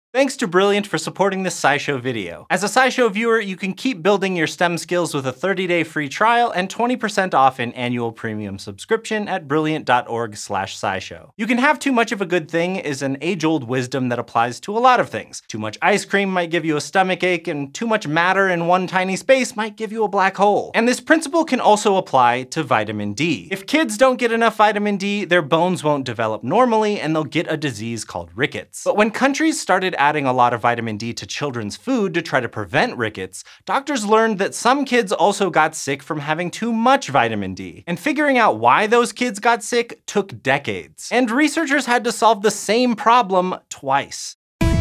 Thanks to Brilliant for supporting this SciShow video. As a SciShow viewer, you can keep building your STEM skills with a 30-day free trial and 20% off an annual premium subscription at brilliant.org/scishow. You can have too much of a good thing is an age-old wisdom that applies to a lot of things. Too much ice cream might give you a stomach ache, and too much matter in one tiny space might give you a black hole. And this principle can also apply to vitamin D. If kids don't get enough vitamin D, their bones won't develop normally, and they'll get a disease called rickets. But when countries started adding a lot of vitamin D to children's food to try to prevent rickets, doctors learned that some kids also got sick from having too much vitamin D. And figuring out why those kids got sick took decades. And researchers had to solve the same problem twice.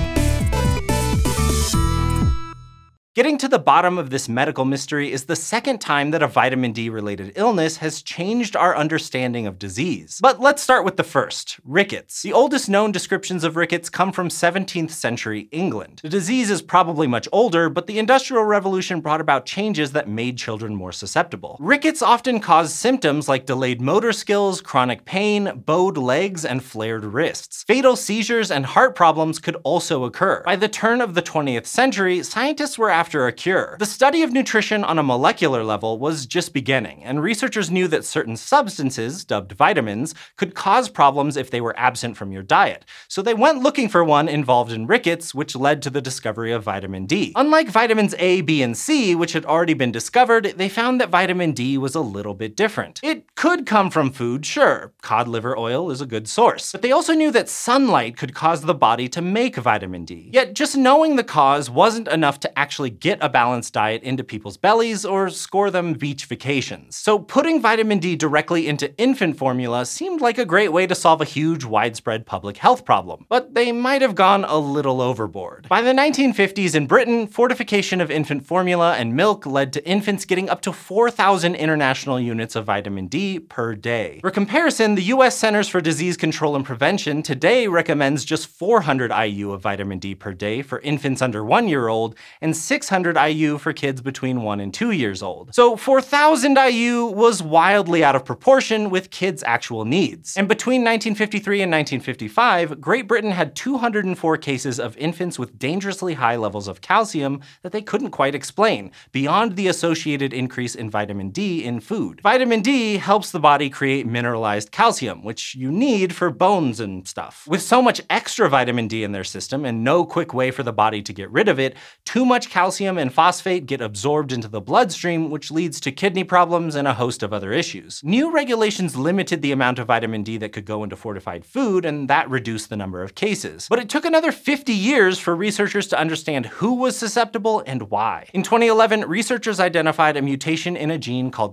Getting to the bottom of this medical mystery is the second time that a vitamin D-related illness has changed our understanding of disease. But let's start with the first, rickets. The oldest known descriptions of rickets come from 17th century England. The disease is probably much older, but the Industrial Revolution brought about changes that made children more susceptible. Rickets often cause symptoms like delayed motor skills, chronic pain, bowed legs, and flared wrists. Fatal seizures and heart problems could also occur. By the turn of the 20th century, scientists were after a cure. The study of nutrition on a molecular level was just beginning, and researchers knew that certain substances, dubbed vitamins, could cause problems if they were absent from your diet. So they went looking for one involved in rickets, which led to the discovery of vitamin D. Unlike vitamins A, B, and C, which had already been discovered, they found that vitamin D was a little bit different. It could come from food, sure. Cod liver oil is a good source. But they also knew that sunlight could cause the body to make vitamin D. Yet just knowing the cause wasn't enough to actually get a balanced diet into people's bellies or score them beach vacations. So putting vitamin D directly into infant formula seemed like a great way to solve a huge, widespread public health problem. But they might have gone a little overboard. By the 1950s in Britain, fortification of infant formula and milk led to infants getting up to 4,000 international units of vitamin D per day. For comparison, the US Centers for Disease Control and Prevention today recommends just 400 IU of vitamin D per day for infants under 1 year old and 600 IU for kids between 1 and 2 years old. So 4,000 IU was wildly out of proportion with kids' actual needs. And between 1953 and 1955, Great Britain had 204 cases of infants with dangerously high levels of calcium that they couldn't quite explain, beyond the associated increase in vitamin D in food. Vitamin D helps the body create mineralized calcium, which you need for bones and stuff. With so much extra vitamin D in their system and no quick way for the body to get rid of it, too much calcium and phosphate get absorbed into the bloodstream, which leads to kidney problems and a host of other issues. New regulations limited the amount of vitamin D that could go into fortified food, and that reduced the number of cases. But it took another 50 years for researchers to understand who was susceptible and why. In 2011, researchers identified a mutation in a gene called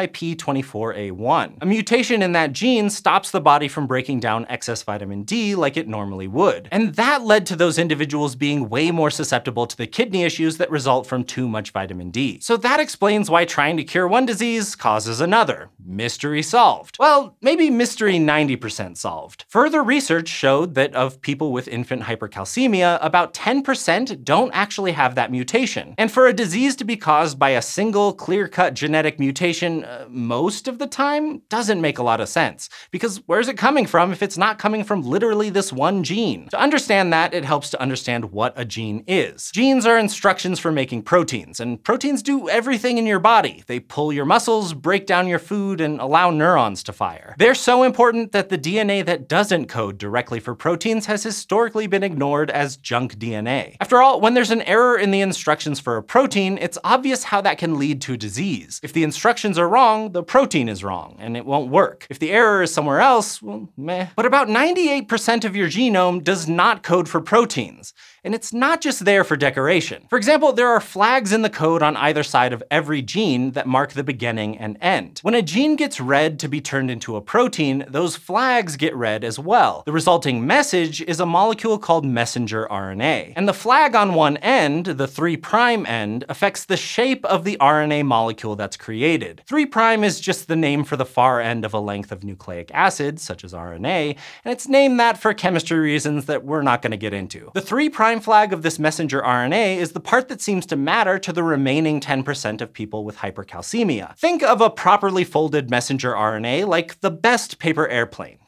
CYP24A1. A mutation in that gene stops the body from breaking down excess vitamin D like it normally would. And that led to those individuals being way more susceptible to the kidney issues that result from too much vitamin D. So that explains why trying to cure one disease causes another. Mystery solved. Well, maybe mystery 90% solved. Further research showed that of people with infant hypercalcemia, about 10% don't actually have that mutation. And for a disease to be caused by a single clear-cut genetic mutation most of the time doesn't make a lot of sense. Because where's it coming from if it's not coming from literally this one gene? To understand that, it helps to understand what a gene is. Genes are instructions for making proteins, and proteins do everything in your body. They pull your muscles, break down your food, and allow neurons to fire. They're so important that the DNA that doesn't code directly for proteins has historically been ignored as junk DNA. After all, when there's an error in the instructions for a protein, it's obvious how that can lead to disease. If the instructions are wrong, the protein is wrong, and it won't work. If the error is somewhere else, well, meh. But about 98% of your genome does not code for proteins. And it's not just there for decoration. For example, there are flags in the code on either side of every gene that mark the beginning and end. When a gene gets read to be turned into a protein, those flags get read as well. The resulting message is a molecule called messenger RNA. And the flag on one end, the 3' end, affects the shape of the RNA molecule that's created. 3' is just the name for the far end of a length of nucleic acid, such as RNA, and it's named that for chemistry reasons that we're not going to get into. The 3' flag of this messenger RNA is the part that seems to matter to the remaining 10% of people with hypercalcemia. Think of a properly folded messenger RNA like the best paper airplane.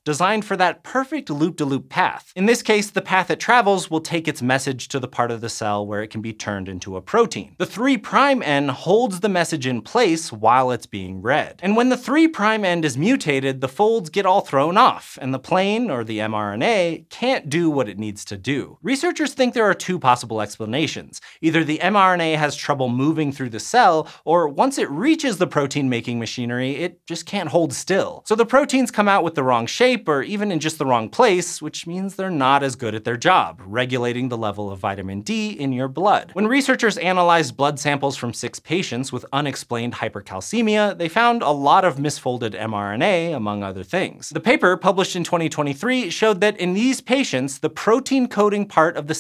designed for that perfect loop-to-loop path. In this case, the path it travels will take its message to the part of the cell where it can be turned into a protein. The 3' end holds the message in place while it's being read. And when the 3' end is mutated, the folds get all thrown off, and the plane, or the mRNA, can't do what it needs to do. Researchers think there are 2 possible explanations. Either the mRNA has trouble moving through the cell, or once it reaches the protein-making machinery, it just can't hold still. So the proteins come out with the wrong shape, or even in just the wrong place, which means they're not as good at their job, regulating the level of vitamin D in your blood. When researchers analyzed blood samples from 6 patients with unexplained hypercalcemia, they found a lot of misfolded mRNA, among other things. The paper, published in 2023, showed that in these patients, the protein-coding part of the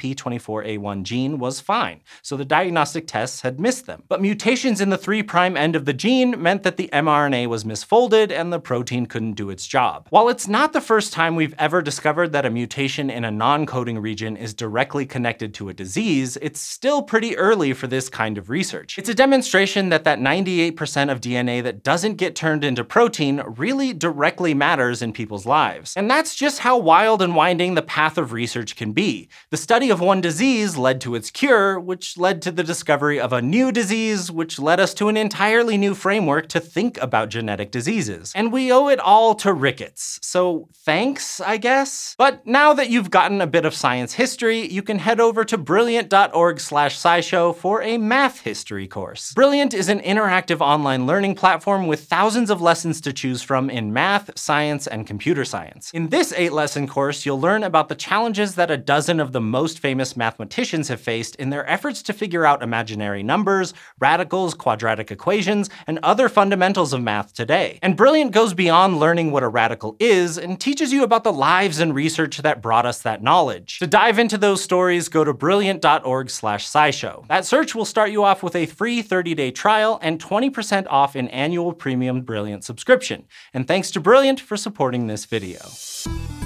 CYP24A1 gene was fine, so the diagnostic tests had missed them. But mutations in the 3' end of the gene meant that the mRNA was misfolded and the protein couldn't do its job. While it's not the first time we've ever discovered that a mutation in a non-coding region is directly connected to a disease, it's still pretty early for this kind of research. It's a demonstration that 98% of DNA that doesn't get turned into protein really directly matters in people's lives. And that's just how wild and winding the path of research can be. The study of one disease led to its cure, which led to the discovery of a new disease, which led us to an entirely new framework to think about genetic diseases. And we owe it all to rickets. So thanks, I guess? But now that you've gotten a bit of science history, you can head over to brilliant.org/SciShow for a math history course. Brilliant is an interactive online learning platform with thousands of lessons to choose from in math, science, and computer science. In this 8-lesson course, you'll learn about the challenges that a dozen of the most famous mathematicians have faced in their efforts to figure out imaginary numbers, radicals, quadratic equations, and other fundamentals of math today. And Brilliant goes beyond learning what a radical is and teaches you about the lives and research that brought us that knowledge. To dive into those stories, go to brilliant.org/SciShow. That search will start you off with a free 30-day trial and 20% off an annual premium Brilliant subscription. And thanks to Brilliant for supporting this video.